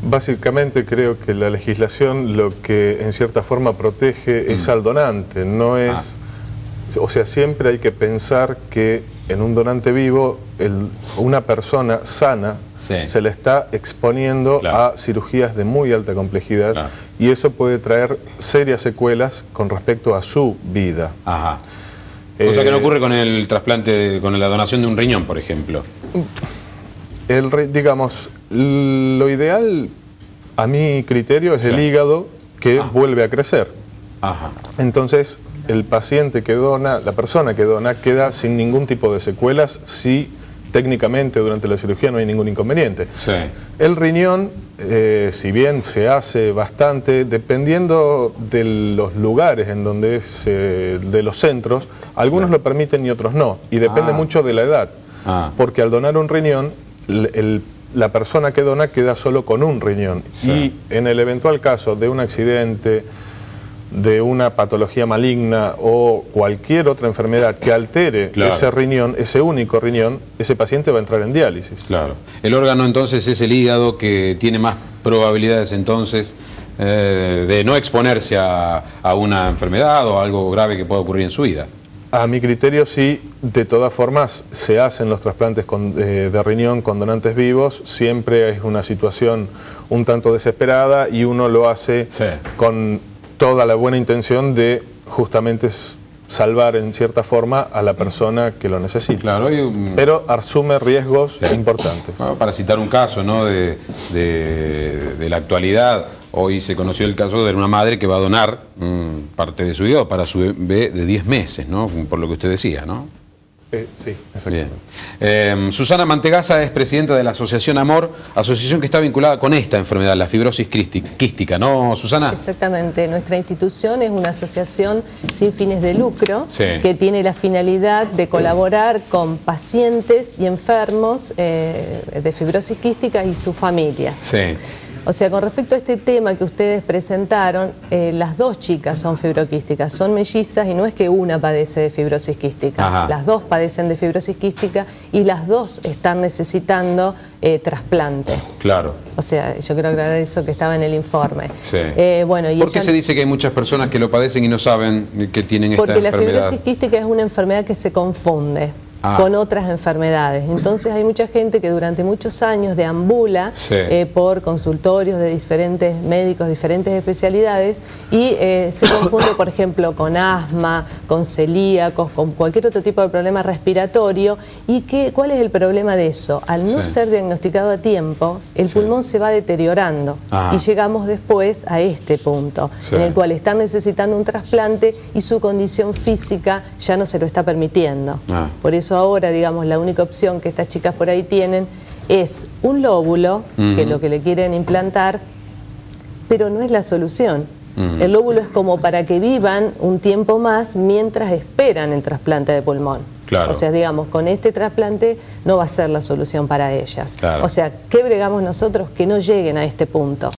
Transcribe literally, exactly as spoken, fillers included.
Básicamente creo que la legislación lo que en cierta forma protege mm. es al donante, no es... Ah. O sea, siempre hay que pensar que en un donante vivo, el, una persona sana sí. se le está exponiendo claro. a cirugías de muy alta complejidad claro. y eso puede traer serias secuelas con respecto a su vida. Ajá. Eh, Cosa que no ocurre con el trasplante, con la donación de un riñón, por ejemplo. El, digamos, lo ideal, a mi criterio, es sí. el hígado que ah. vuelve a crecer. Ajá. Entonces, el paciente que dona, la persona que dona, queda sin ningún tipo de secuelas si técnicamente durante la cirugía no hay ningún inconveniente. Sí. El riñón, eh, si bien se hace bastante, dependiendo de los lugares en donde se, de los centros, algunos sí. lo permiten y otros no, y depende ah. mucho de la edad, ah. porque al donar un riñón, el, el, la persona que dona queda solo con un riñón, sí. y en el eventual caso de un accidente, de una patología maligna o cualquier otra enfermedad que altere claro. ese riñón, ese único riñón, ese paciente va a entrar en diálisis. Claro. El órgano entonces es el hígado, que tiene más probabilidades entonces eh, de no exponerse a, a una enfermedad o a algo grave que pueda ocurrir en su vida. A mi criterio sí, de todas formas se hacen los trasplantes con, eh, de riñón con donantes vivos, siempre es una situación un tanto desesperada y uno lo hace sí. con toda la buena intención de justamente salvar en cierta forma a la persona que lo necesita. Claro, y, um, pero asume riesgos sí. importantes. Bueno, para citar un caso, ¿no? de, de, de la actualidad, hoy se conoció el caso de una madre que va a donar um, parte de su hígado para su bebé de diez meses, ¿no? Por lo que usted decía, ¿no? Eh, sí, exactamente. Eh, Susana Mantegazza es presidenta de la Asociación Amor, asociación que está vinculada con esta enfermedad, la fibrosis quística, ¿no, Susana? Exactamente. Nuestra institución es una asociación sin fines de lucro sí. que tiene la finalidad de colaborar con pacientes y enfermos eh, de fibrosis quística y sus familias. Sí. O sea, con respecto a este tema que ustedes presentaron, eh, las dos chicas son fibroquísticas, son mellizas y no es que una padece de fibrosis quística. Ajá. Las dos padecen de fibrosis quística y las dos están necesitando eh, trasplante. Claro. O sea, yo quiero aclarar eso que estaba en el informe. Sí. Eh, bueno, y ¿Por qué ella... se dice que hay muchas personas que lo padecen y no saben que tienen esta Porque enfermedad? Porque la fibrosis quística es una enfermedad que se confunde. Ah. con otras enfermedades. Entonces hay mucha gente que durante muchos años deambula sí. eh, por consultorios de diferentes médicos, diferentes especialidades y eh, se confunde, por ejemplo, con asma, con celíacos, con cualquier otro tipo de problema respiratorio. ¿Y qué, cuál es el problema de eso? Al no sí. ser diagnosticado a tiempo, el sí. pulmón se va deteriorando ah. y llegamos después a este punto, sí. en el cual están necesitando un trasplante y su condición física ya no se lo está permitiendo. Ah. Por eso ahora, digamos, la única opción que estas chicas por ahí tienen es un lóbulo, uh-huh. que es lo que le quieren implantar, pero no es la solución. Uh-huh. El lóbulo es como para que vivan un tiempo más mientras esperan el trasplante de pulmón. Claro. O sea, digamos, con este trasplante no va a ser la solución para ellas. Claro. O sea, ¿qué bregamos nosotros? Que no lleguen a este punto.